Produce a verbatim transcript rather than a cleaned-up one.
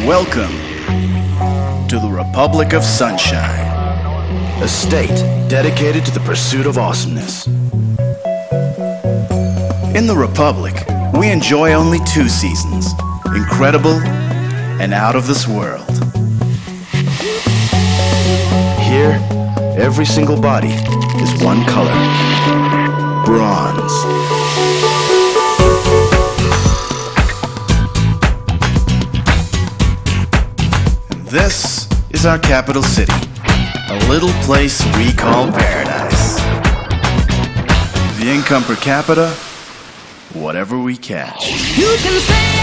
Welcome to the Republic of Sunshine, a state dedicated to the pursuit of awesomeness. In the Republic, we enjoy only two seasons, incredible and out of this world. Here, every single body is one color, bronze. This is our capital city, a little place we call paradise. The income per capita, whatever we catch. You can say